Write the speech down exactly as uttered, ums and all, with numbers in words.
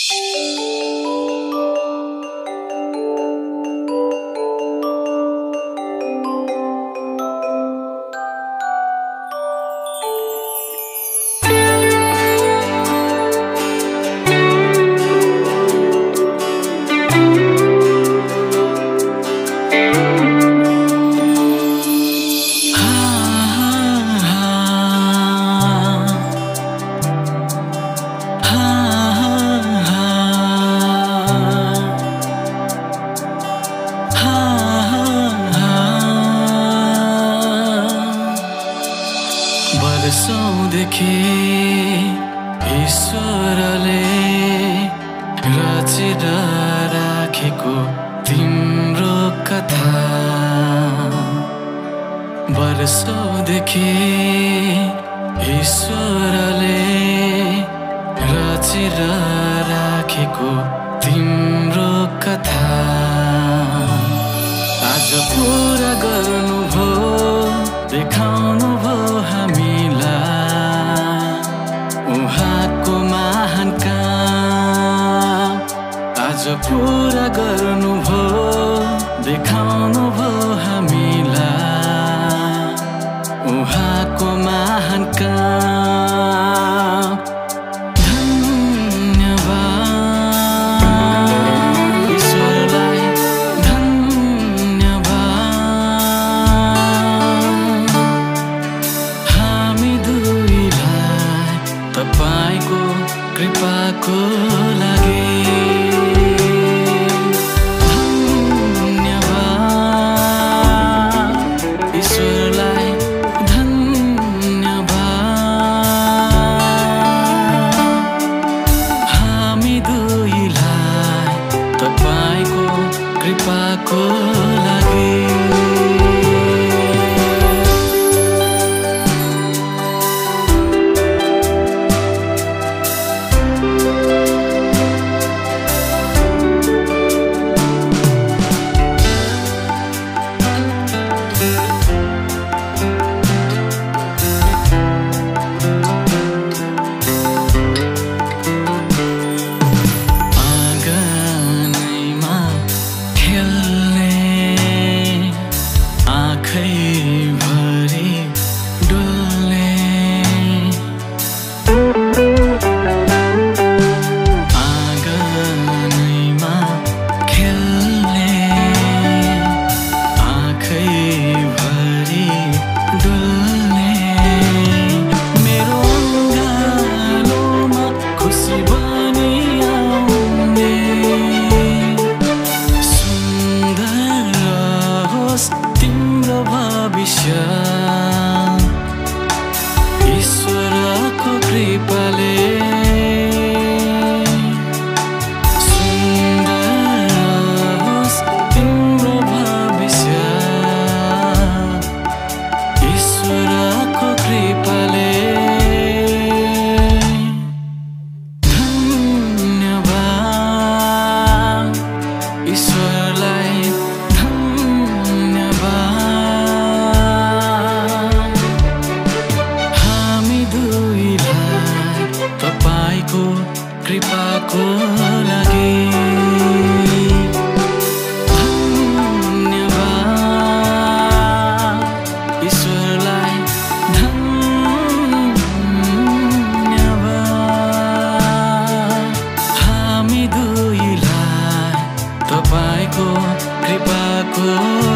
वर्षौंदेखि ईश्वरले रचेर राखेको तिम्रो कथा, वर्षौंदेखि ईश्वरले रचेर राखेको तिम्रो कथा आज पूरा गर्नुभयो, देखाउनु भयो हामीलाई उहाँको महान काम। आज पूरा गर्नुभयो, देखाउनु भयो हामीलाई उहाँको महान काम। तपाईको कृपाको लागि धन्यवाद, ईश्वरलाई धन्यवाद। हामी दुईलाई तपाईको कृपाको लागि ईश्वरको कृपाले सुन्दर होस् तिम्रो भविष्य। ईश्वरको कृपाले धन्यवाद, ईश्वरलाई तपाईको कृपाको लागि धन्यवाद, ईश्वरलाई धन्यवाद। हामी दुईलाई तपाईको कृपाको